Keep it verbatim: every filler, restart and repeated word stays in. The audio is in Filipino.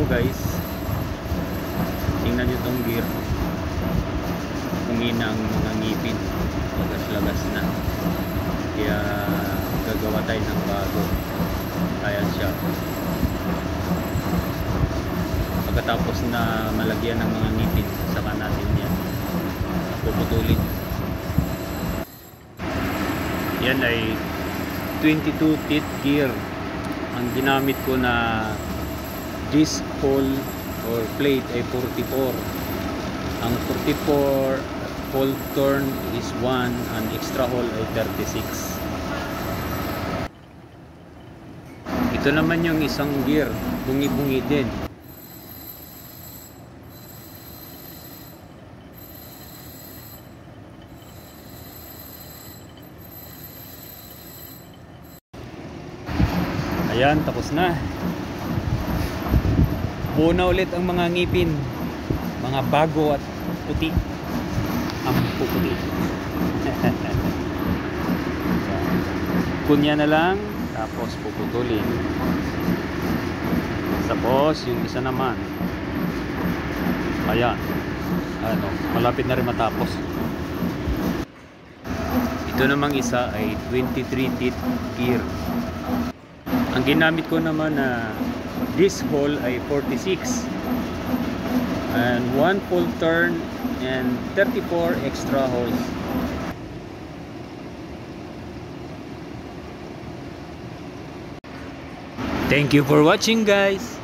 guys, tingnan nyo tong gear. Humina ang mga ngipin, lagas-lagas na, kaya gagawa tayo ng bago. Ayan siya. Pagkatapos na malagyan ng mga ngipin, saka natin yan puputulin. Yan ay twenty-two teeth gear. Ang ginamit ko na disc hole or plate ay forty-four. Ang forty-four hole turn is one, ang extra hole ay thirty-six. Ito naman yung isang gear, bungi-bungi din. Ayan, tapos na. Buo na ulit ang mga ngipin, mga bago at puti. Ang puputi. Kunya na lang, tapos puputulin. Tapos yung isa naman, ayan, ano, malapit na rin matapos. Ito namang isa ay twenty-three teeth gear. Ang ginamit ko naman na disc hole ay forty-six, and one full turn and thirty-four extra holes. Thank you for watching, guys.